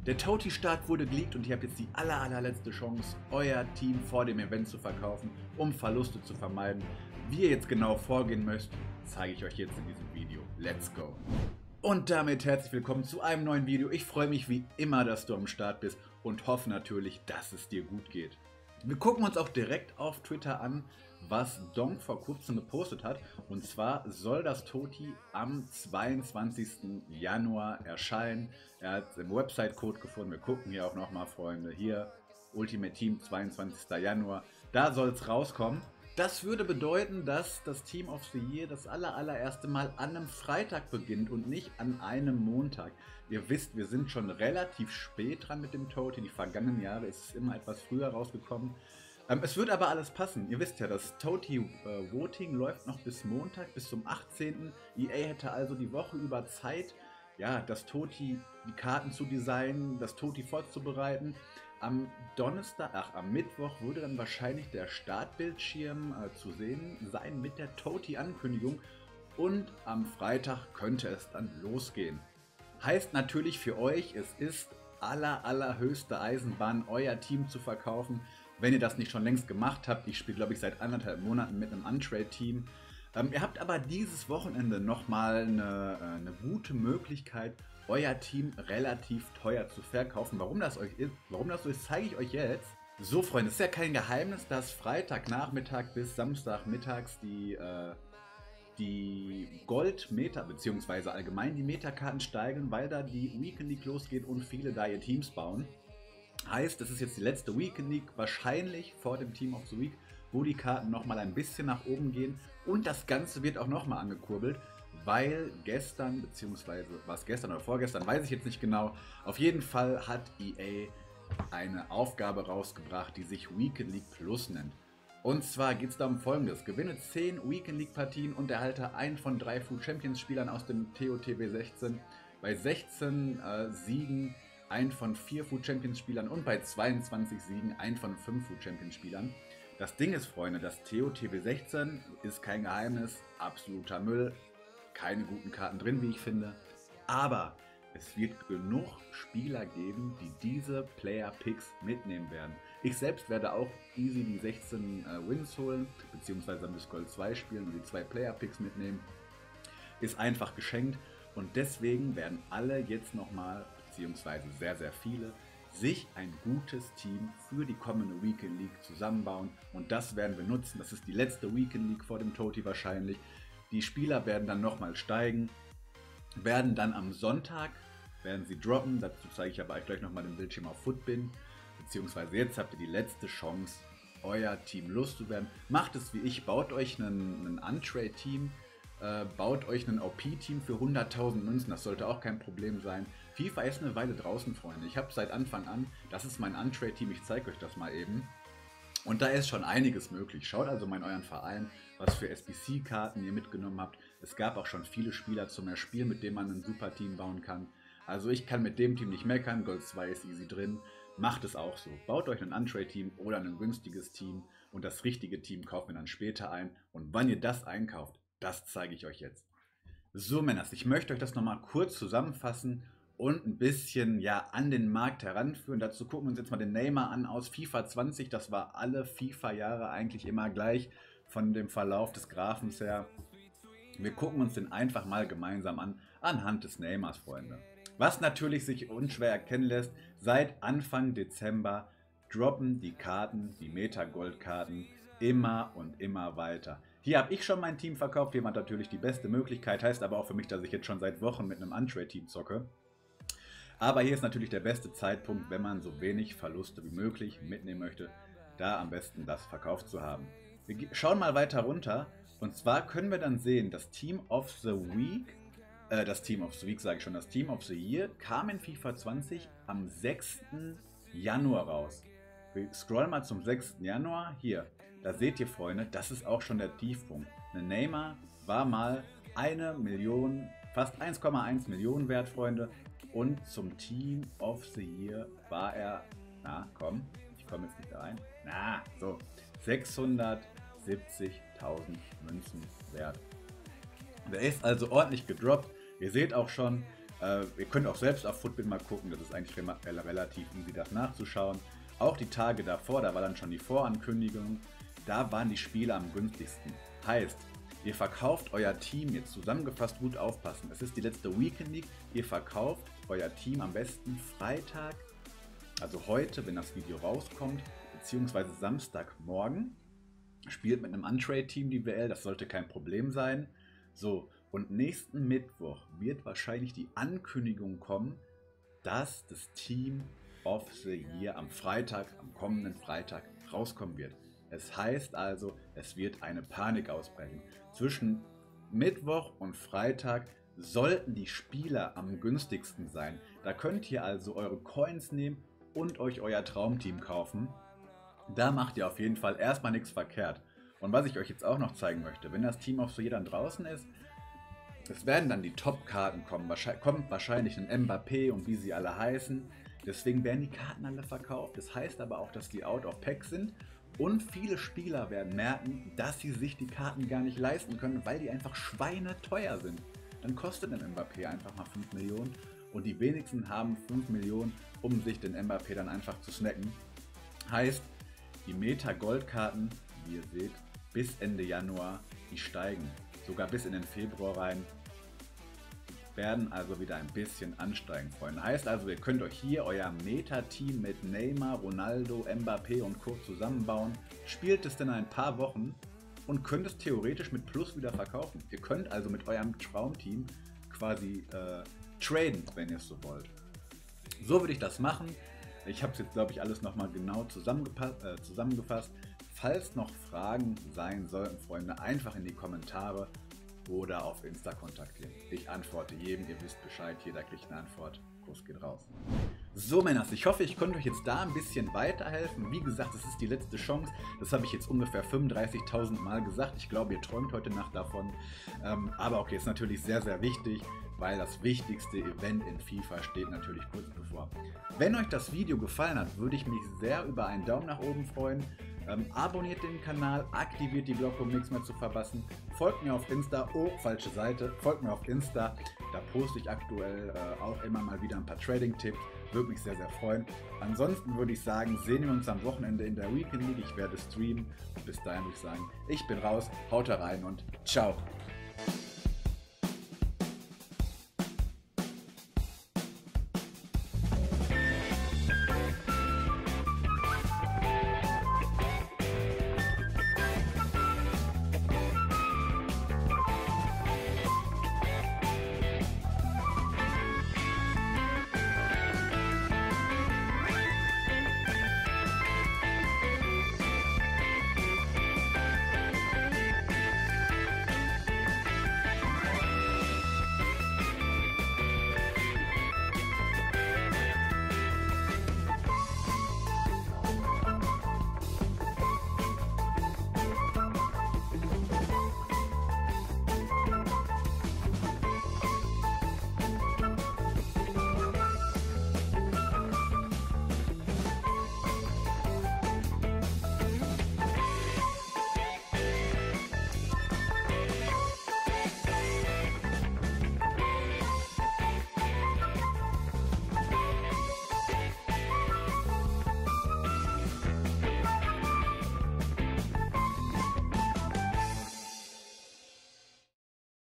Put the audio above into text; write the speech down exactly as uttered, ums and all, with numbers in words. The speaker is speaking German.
Der Toti-Start wurde geleakt und ihr habt jetzt die aller, allerletzte Chance, euer Team vor dem Event zu verkaufen, um Verluste zu vermeiden. Wie ihr jetzt genau vorgehen müsst, zeige ich euch jetzt in diesem Video. Let's go! Und damit herzlich willkommen zu einem neuen Video. Ich freue mich wie immer, dass du am Start bist und hoffe natürlich, dass es dir gut geht. Wir gucken uns auch direkt auf Twitter an, was Donk vor kurzem gepostet hat. Und zwar soll das Toti am zweiundzwanzigsten Januar erscheinen. Er hat den Website-Code gefunden. Wir gucken hier auch nochmal, Freunde. Hier, Ultimate Team, zweiundzwanzigsten Januar. Da soll es rauskommen. Das würde bedeuten, dass das Team of the Year das aller, allererste Mal an einem Freitag beginnt und nicht an einem Montag. Ihr wisst, wir sind schon relativ spät dran mit dem Toti. Die vergangenen Jahre ist es immer etwas früher rausgekommen. Ähm, es wird aber alles passen. Ihr wisst ja, das Toti-Voting äh, läuft noch bis Montag, bis zum achtzehnten E A hätte also die Woche über Zeit, ja, das Toti, die Karten zu designen, das Toti vorzubereiten. Am Donnerstag, ach, am Mittwoch würde dann wahrscheinlich der Startbildschirm äh, zu sehen sein mit der Toti-Ankündigung und am Freitag könnte es dann losgehen. Heißt natürlich für euch, es ist aller, allerhöchste Eisenbahn, euer Team zu verkaufen, wenn ihr das nicht schon längst gemacht habt. Ich spiele, glaube ich, seit anderthalb Monaten mit einem Untrade-Team. Ähm, ihr habt aber dieses Wochenende nochmal eine, äh, eine gute Möglichkeit, euer Team relativ teuer zu verkaufen. Warum das euch ist, warum das so ist, zeige ich euch jetzt. So, Freunde, es ist ja kein Geheimnis, dass Freitagnachmittag bis Samstagmittags die, äh, die Gold-Meta, beziehungsweise allgemein die Meta-Karten steigen, weil da die Weekend League losgeht und viele da ihr Teams bauen. Heißt, das ist jetzt die letzte Weekend League, wahrscheinlich vor dem Team of the Week, wo die Karten nochmal ein bisschen nach oben gehen. Und das Ganze wird auch nochmal angekurbelt, weil gestern, beziehungsweise war es gestern oder vorgestern, weiß ich jetzt nicht genau, auf jeden Fall hat E A eine Aufgabe rausgebracht, die sich Weekend League Plus nennt. Und zwar geht es da um Folgendes: Gewinne zehn Weekend League Partien und erhalte einen von drei Food Champions Spielern aus dem T O T W sechzehn. Bei sechzehn äh, Siegen ein von vier Food Champions Spielern und bei zweiundzwanzig Siegen ein von fünf Food Champions Spielern. Das Ding ist, Freunde, das T O T W sechzehn ist kein Geheimnis, absoluter Müll, keine guten Karten drin, wie ich finde, aber es wird genug Spieler geben, die diese Player-Picks mitnehmen werden. Ich selbst werde auch easy die sechzehn äh, Wins holen, beziehungsweise am Gold zwei spielen und die zwei Player-Picks mitnehmen. Ist einfach geschenkt und deswegen werden alle jetzt nochmal, beziehungsweise sehr, sehr viele, sich ein gutes Team für die kommende Weekend League zusammenbauen und das werden wir nutzen. Das ist die letzte Weekend League vor dem Toti wahrscheinlich. Die Spieler werden dann nochmal steigen, werden dann am Sonntag, werden sie droppen. Dazu zeige ich aber euch gleich nochmal den Bildschirm auf Footbin. Beziehungsweise jetzt habt ihr die letzte Chance, euer Team loszuwerden. Macht es wie ich, baut euch einen, einen Untrade-Team, äh, baut euch einen O P-Team für hunderttausend Münzen, das sollte auch kein Problem sein. FIFA ist eine Weile draußen, Freunde. Ich habe seit Anfang an, das ist mein Untrade-Team, ich zeige euch das mal eben. Und da ist schon einiges möglich. Schaut also mal in euren Verein, was für S B C-Karten ihr mitgenommen habt. Es gab auch schon viele Spieler zum Erspielen, mit denen man ein super Team bauen kann. Also ich kann mit dem Team nicht meckern, Gold zwei ist easy drin. Macht es auch so. Baut euch ein Untrade-Team oder ein günstiges Team und das richtige Team kauft ihr dann später ein. Und wann ihr das einkauft, das zeige ich euch jetzt. So, Männers, ich möchte euch das nochmal kurz zusammenfassen und ein bisschen ja an den Markt heranführen. Dazu gucken wir uns jetzt mal den Neymar an aus FIFA zwanzig. Das war alle FIFA-Jahre eigentlich immer gleich von dem Verlauf des Graphens her. Wir gucken uns den einfach mal gemeinsam an, anhand des Neymars, Freunde. Was natürlich sich unschwer erkennen lässt, seit Anfang Dezember droppen die Karten, die Meta-Gold-Karten, immer und immer weiter. Hier habe ich schon mein Team verkauft, hier war natürlich die beste Möglichkeit, heißt aber auch für mich, dass ich jetzt schon seit Wochen mit einem Untrade-Team zocke. Aber hier ist natürlich der beste Zeitpunkt, wenn man so wenig Verluste wie möglich mitnehmen möchte, da am besten das verkauft zu haben. Wir schauen mal weiter runter und zwar können wir dann sehen, das Team of the Week, äh, das Team of the Week sage ich schon, das Team of the Year kam in FIFA zwanzig am sechsten Januar raus. Wir scrollen mal zum sechsten Januar, hier, da seht ihr, Freunde, das ist auch schon der Tiefpunkt. Eine Neymar war mal eine Million, fast eins Komma eins Millionen wert, Freunde. Und zum Team of the Year war er, na komm, ich komme jetzt nicht da rein, na, so, sechshundertsiebzigtausend Münzen wert. Der ist also ordentlich gedroppt. Ihr seht auch schon, Äh, ihr könnt auch selbst auf Futbin mal gucken, das ist eigentlich re relativ easy, das nachzuschauen. Auch die Tage davor, da war dann schon die Vorankündigung, da waren die Spiele am günstigsten. Heißt, ihr verkauft euer Team, jetzt zusammengefasst gut aufpassen, es ist die letzte Weekend League, ihr verkauft euer Team am besten Freitag, also heute, wenn das Video rauskommt, beziehungsweise Samstagmorgen, spielt mit einem Untrade-Team die W L, das sollte kein Problem sein. So, und nächsten Mittwoch wird wahrscheinlich die Ankündigung kommen, dass das Team of the Year am Freitag, am kommenden Freitag rauskommen wird. Es heißt also, es wird eine Panik ausbrechen. Zwischen Mittwoch und Freitag sollten die Spieler am günstigsten sein. Da könnt ihr also eure Coins nehmen und euch euer Traumteam kaufen. Da macht ihr auf jeden Fall erstmal nichts verkehrt. Und was ich euch jetzt auch noch zeigen möchte, wenn das Team of the Year dann draußen ist, es werden dann die Top-Karten kommen. Wahrscheinlich, kommt wahrscheinlich ein Mbappé und wie sie alle heißen. Deswegen werden die Karten alle verkauft. Das heißt aber auch, dass die out of pack sind. Und viele Spieler werden merken, dass sie sich die Karten gar nicht leisten können, weil die einfach schweineteuer sind. Dann kostet ein Mbappé einfach mal fünf Millionen. Und die wenigsten haben fünf Millionen, um sich den Mbappé dann einfach zu snacken. Heißt, die Meta-Goldkarten, wie ihr seht, bis Ende Januar, die steigen. Sogar bis in den Februar rein. Werden also wieder ein bisschen ansteigen, Freunde. Heißt also, ihr könnt euch hier euer Meta-Team mit Neymar, Ronaldo, Mbappé und Co. zusammenbauen. Spielt es dann ein paar Wochen und könnt es theoretisch mit Plus wieder verkaufen. Ihr könnt also mit eurem Traumteam quasi äh, traden, wenn ihr es so wollt. So würde ich das machen. Ich habe es jetzt, glaube ich, alles nochmal genau äh, zusammengefasst. Falls noch Fragen sein sollten, Freunde, einfach in die Kommentare oder auf Insta kontaktieren. Ich antworte jedem, ihr wisst Bescheid, jeder kriegt eine Antwort. Kuss geht raus. So Männers, ich hoffe, ich konnte euch jetzt da ein bisschen weiterhelfen. Wie gesagt, es ist die letzte Chance. Das habe ich jetzt ungefähr fünfunddreißigtausend Mal gesagt. Ich glaube, ihr träumt heute Nacht davon. Ähm, aber okay, ist natürlich sehr, sehr wichtig, weil das wichtigste Event in FIFA steht natürlich kurz bevor. Wenn euch das Video gefallen hat, würde ich mich sehr über einen Daumen nach oben freuen. Ähm, abonniert den Kanal, aktiviert die Glocke, um nichts mehr zu verpassen. Folgt mir auf Insta, oh, falsche Seite, folgt mir auf Insta. Da poste ich aktuell äh, auch immer mal wieder ein paar Trading-Tipps. Würde mich sehr, sehr freuen. Ansonsten würde ich sagen, sehen wir uns am Wochenende in der Weekend League. Ich werde streamen. Und bis dahin würde ich sagen, ich bin raus, haut rein und ciao.